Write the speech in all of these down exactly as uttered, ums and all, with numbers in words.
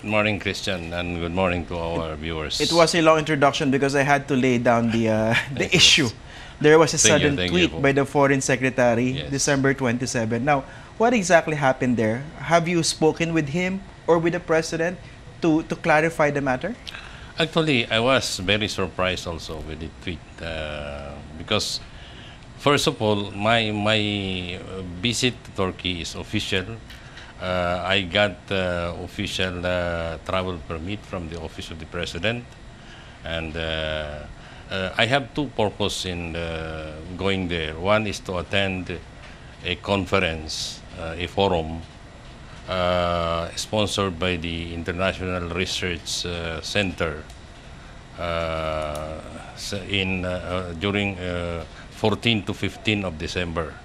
Good morning, Christian, and good morning to our viewers. It was a long introduction because I had to lay down the uh, the issue. There was a Thank you, sudden thank tweet you. by the Foreign Secretary, Yes. December twenty-seventh. Now, what exactly happened there? Have you spoken with him or with the President to, to clarify the matter? Actually, I was very surprised also with the tweet uh, because, first of all, my my uh, visit to Turkey is official. Uh, I got uh, official uh, travel permit from the Office of the President, and uh, uh, I have two purposes in uh, going there. One is to attend a conference, uh, a forum uh, sponsored by the International Research uh, Center uh, in uh, uh, during uh, fourteen to fifteen of December.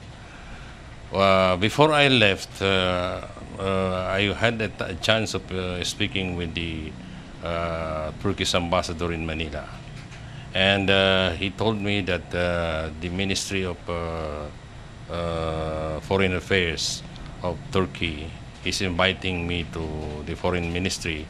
Uh, before I left, uh, uh, I had a, a chance of uh, speaking with the uh, Turkish ambassador in Manila, and uh, he told me that uh, the Ministry of uh, uh, Foreign Affairs of Turkey is inviting me to the Foreign Ministry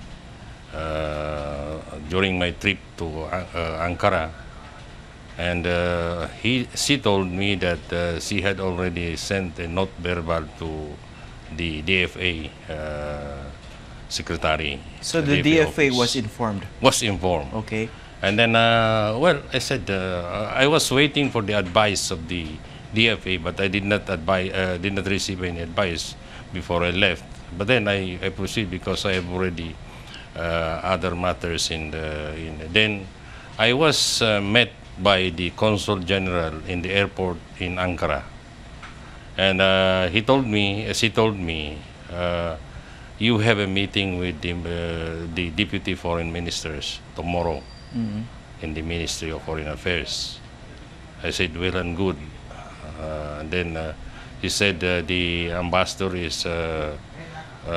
uh, during my trip to uh, Ankara. And uh, he, she told me that uh, she had already sent a note verbal to the D F A uh, secretary. So the D F A office. was informed. Was informed. Okay. And then, uh, well, I said uh, I was waiting for the advice of the D F A, but I did not advise, uh, did not receive any advice before I left. But then I, I proceed because I have already uh, other matters in the. In the, then I was uh, met by the Consul General in the airport in Ankara, and uh, he told me, as he told me, uh, you have a meeting with the, uh, the Deputy Foreign Ministers tomorrow Mm-hmm. in the Ministry of Foreign Affairs. I said, well and good. Uh, and then uh, he said uh, the ambassador is uh, uh,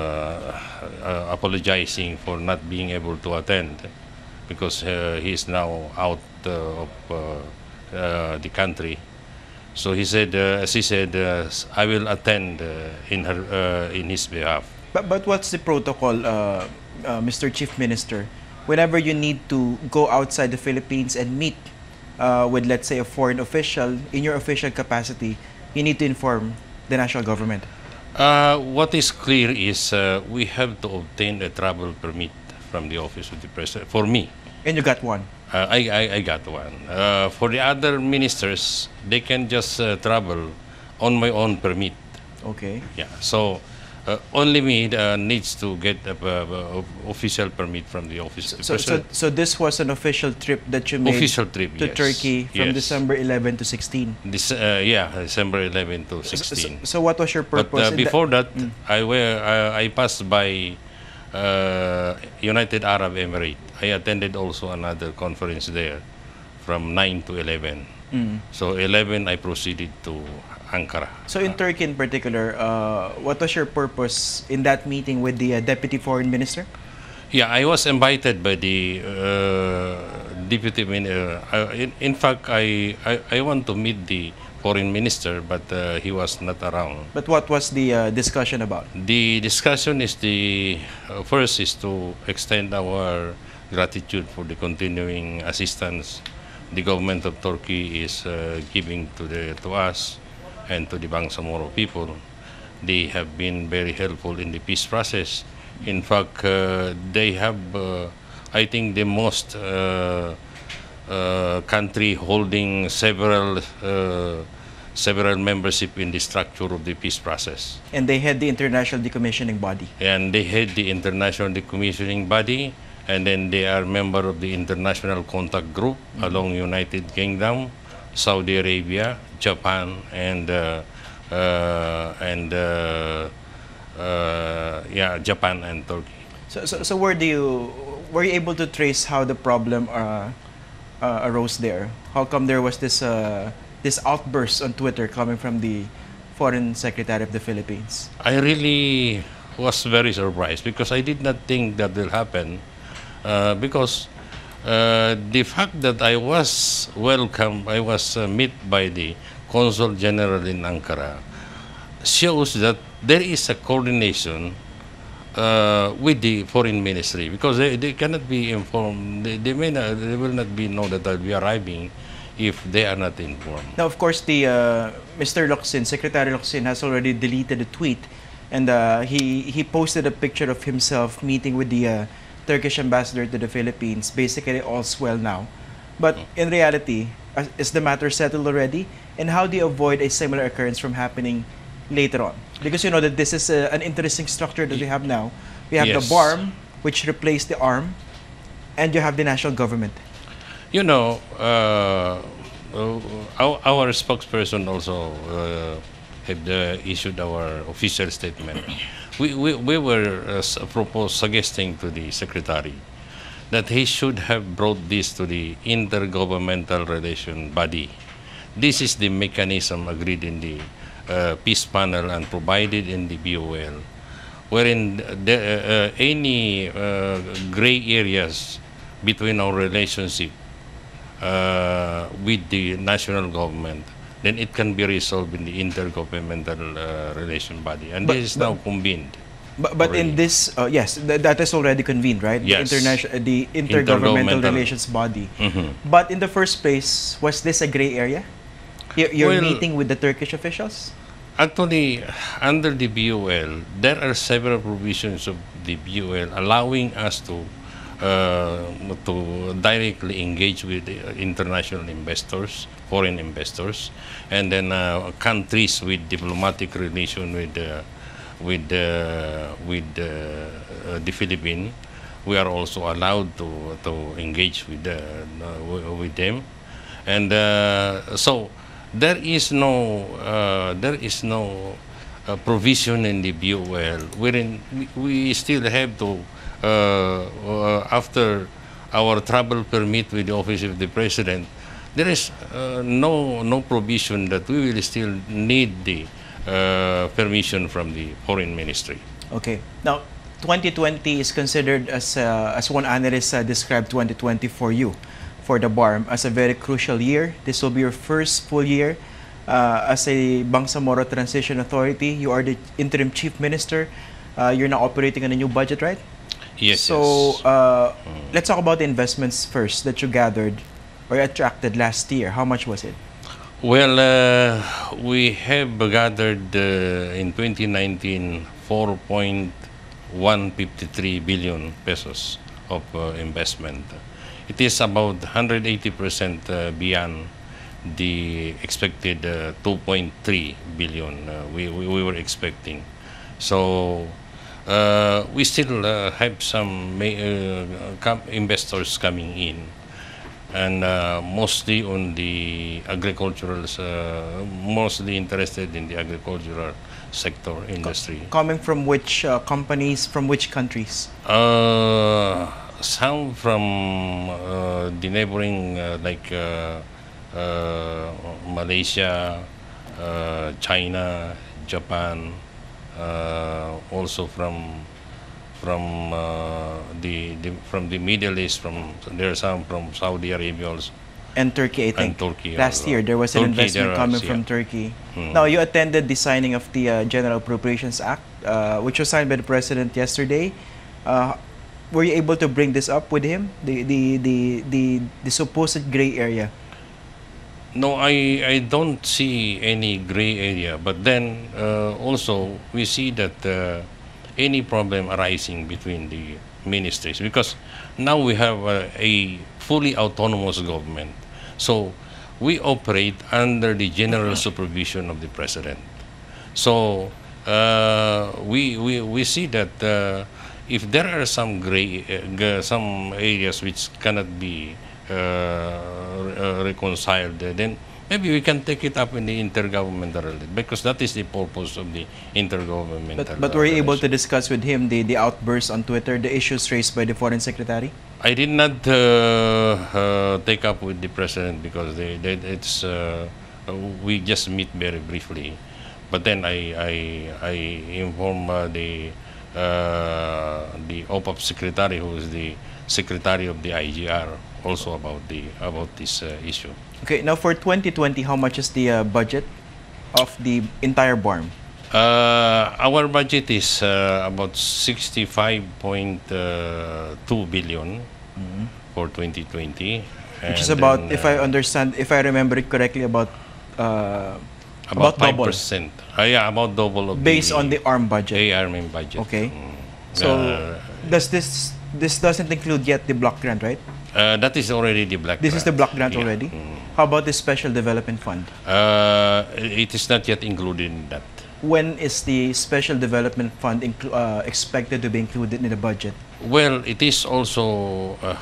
uh, apologizing for not being able to attend because uh, he is now out uh, of uh, uh, the country. So he said, uh, as he said, uh, I will attend uh, in her uh, in his behalf. But, but what's the protocol, uh, uh, Mister Chief Minister? Whenever you need to go outside the Philippines and meet uh, with, let's say, a foreign official in your official capacity, you need to inform the national government. Uh, what is clear is uh, we have to obtain a travel permit from the Office of the President. For me, And you got one. uh, I, I, I got one. Uh, for the other ministers, they can just uh, travel on my own permit. Okay. Yeah. So uh, only me uh, needs to get a, uh, official permit from the Office of the So, so, President. so this was an official trip that you made Official trip, to yes. Turkey from Yes. December eleventh to sixteen. This, uh, yeah, December eleventh to So, so, sixteen. so what was your But purpose? uh, in before the- that, I were I, I passed by uh, United Arab Emirates. I attended also another conference there from nine to eleven. Mm. So eleven, I proceeded to Ankara. So in Turkey in particular, uh, what was your purpose in that meeting with the uh, Deputy Foreign Minister? Yeah, I was invited by the uh, deputy minister. Uh, in, in fact, I, I I want to meet the foreign minister, but uh, he was not around. But what was the uh, discussion about? The discussion is the uh, first is to extend our gratitude for the continuing assistance the government of Turkey is uh, giving to the to us and to the Bangsamoro people. They have been very helpful in the peace process. In fact, uh, they have, uh, I think, the most uh, uh, country holding several uh, several membership in the structure of the peace process. And they had the International Decommissioning Body. And they head the international decommissioning body, and then they are member of the international contact group mm-hmm. along United Kingdom, Saudi Arabia, Japan, and uh, uh, and uh, uh, yeah, Japan and Turkey. So, so, so where do you were you able to trace how the problem uh, uh, arose there? How come there was this uh, this outburst on Twitter coming from the Foreign Secretary of the Philippines? I really was very surprised because I did not think that will happen. Uh, because uh, the fact that I was welcomed, I was uh, met by the Consul General in Ankara, shows that there is a coordination uh, with the foreign ministry, because they, they cannot be informed. They, they may not, they will not be know that I'll be arriving if they are not informed. Now, of course, the uh, Mister Locsin, Secretary Locsin, has already deleted the tweet, and uh, he he posted a picture of himself meeting with the uh, Turkish ambassador to the Philippines. Basically, all's well now. But in reality, uh, is the matter settled already? And how do you avoid a similar occurrence from happening later on? Because you know that this is a, an interesting structure that we have now. We have Yes. the BARM, which replaced the ARM, and you have the national government. You know, uh, uh, our, our spokesperson also uh, have uh, issued our official statement. We, we, we were uh, s- proposed suggesting to the secretary that he should have brought this to the intergovernmental relation body. This is the mechanism agreed in the uh, peace panel and provided in the B O L, wherein the, uh, uh, any uh, gray areas between our relationship uh, with the national government, then it can be resolved in the intergovernmental uh, relation body, and But- this is but- now convened. But, but in Already. this, uh, yes, th- that is already convened, right? Yes. The, international, the Intergovernmental Intergovernmental. Relations Body. Mhm. But in the first place, was this a gray area? You're, you're Well- meeting with the Turkish officials? Actually, under the B O L, there are several provisions of the B O L allowing us to uh, to directly engage with the international investors, foreign investors, and then uh, countries with diplomatic relation with uh, with uh, with uh, uh, the Philippines. We are also allowed to to engage with uh, uh, with them, and uh, so there is no uh, there is no uh, provision in the B O L wherein we, we still have to uh, uh, after our travel permit with the office of the president, there is uh, no no provision that we will still need the uh, permission from the foreign ministry. Okay. Now, twenty twenty is considered as uh, as one analyst uh, described twenty twenty for you, for the BARM, as a very crucial year. This will be your first full year uh, as a Bangsamoro Transition Authority. You are the interim chief minister. Uh, you're now operating on a new budget, right? Yes. So yes. uh, let's talk about the investments first that you gathered or attracted last year. How much was it? Well, uh, we have gathered uh, in twenty nineteen four point one five three billion pesos of uh, investment. It is about one hundred eighty percent uh, beyond the expected uh, two point three billion uh, we, we, we were expecting. So uh, we still uh, have some ma- uh, com- investors coming in, and uh, mostly on the agricultural, uh, mostly interested in the agricultural sector industry. Coming from which uh, companies, from which countries? Uh, some from uh, the neighboring, uh, like uh, uh, Malaysia, uh, China, Japan, uh, also from from uh, the, the from the Middle East. From there are some from Saudi Arabia also. And Turkey, I think. And Turkey Last also. year, there was an Turkey, investment there coming was, from yeah. Turkey. Hmm. Now, you attended the signing of the uh, General Appropriations Act, uh, which was signed by the President yesterday. Uh, were you able to bring this up with him? The the the the, the supposed gray area. No, I, I don't see any gray area. But then uh, also we see that uh, any problem arising between the ministries, because now we have uh, a fully autonomous government. So we operate under the general supervision of the president. So uh, we, we, we see that uh, if there are some gray, uh, g- some areas which cannot be uh, uh, reconciled, uh, then maybe we can take it up in the intergovernmental relation, because that is the purpose of the intergovernmental. But but uh, were you able to relation. discuss with him the the outbursts on Twitter, the issues raised by the Foreign Secretary? I did not uh, uh, take up with the president because they, they, it's uh, uh, we just meet very briefly. But then I I, I inform uh, the uh, the O P A P secretary, who is the secretary of the I G R, also about the about this uh, issue. Okay, now for twenty twenty, how much is the uh, budget of the entire BARM? Uh, our budget is uh, about sixty-five point two billion for twenty twenty. Which is And about, then, if I uh, understand, if I remember it correctly, about uh, about five double percent. Uh, yeah, about double of based the on the ARM budget. A R M M budget. Okay. Mm. So Uh, does this this doesn't include yet the block grant, right? uh, that is already the black. This is the block grant Yeah. already. Mm. How about the special development fund? Uh, it is not yet included in that. When is the special development fund inclu- uh, expected to be included in the budget? Well, it is also uh,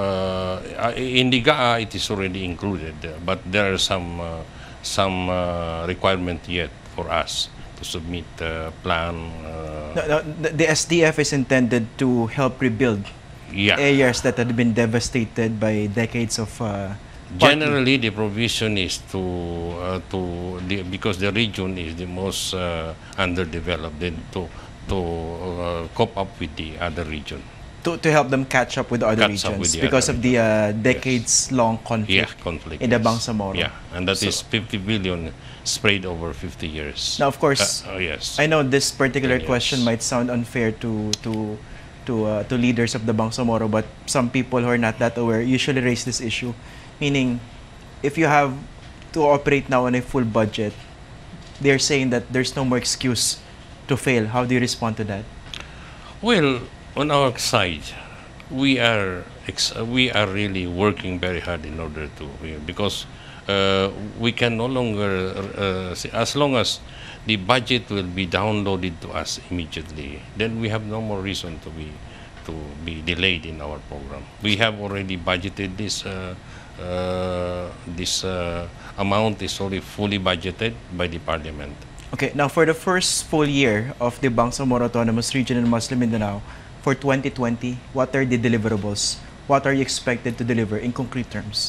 uh, in the G A A it is already included, uh, but there are some uh, some uh, requirement yet for us to submit a plan. Uh, No, no, the the S D F is intended to help rebuild yeah. areas that had been devastated by decades of uh, Generally, the provision is to uh, to the, because the region is the most uh, underdeveloped, then to to uh, cope up with the other region. to, to help them catch up with the other Catch up regions with the because other of the uh, Yes. decades-long conflict Yeah, conflict in the yes. Bangsamoro. Yeah, and that So- is fifty billion spread over fifty years. Now, of course, Uh, oh, yes. I know this particular Yes. question might sound unfair to to to uh, to leaders of the Bangsamoro, but some people who are not that aware usually raise this issue, meaning if you have to operate now on a full budget, they're saying that there's no more excuse to fail. How do you respond to that? Well, on our side, we are ex- we are really working very hard in order to because uh, we can no longer uh, say- as long as the budget will be downloaded to us immediately, then we have no more reason to be to be delayed in our program. We have already budgeted this. Uh, uh, this uh, amount is already fully budgeted by the parliament. Okay, now for the first full year of the Bangsamoro Autonomous Region in Muslim Mindanao for twenty twenty, what are the deliverables? What are you expected to deliver in concrete terms?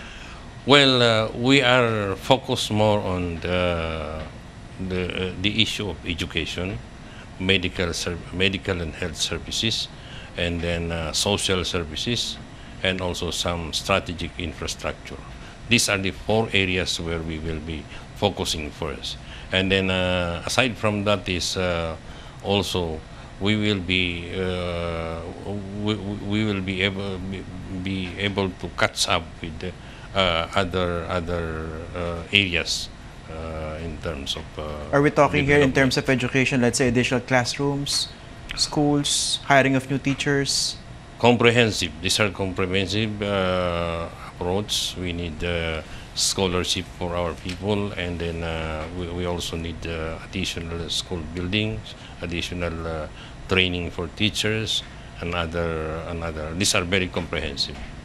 Well, uh, we are focused more on the the, uh, the issue of education, medical ser- medical and health services, and then uh, social services, and also some strategic infrastructure. These are the four areas where we will be focusing first. And then uh, aside from that is uh, also we will be uh, we, we will be able be, be able to catch up with the, uh, other other uh, areas uh, in terms of. Uh, Are we talking here in development. terms of education, let's say additional classrooms, schools, hiring of new teachers? Comprehensive. These are comprehensive uh, approach. We need uh, scholarship for our people, and then uh, we, we also need uh, additional school buildings, additional uh, training for teachers, and other another. These are very comprehensive.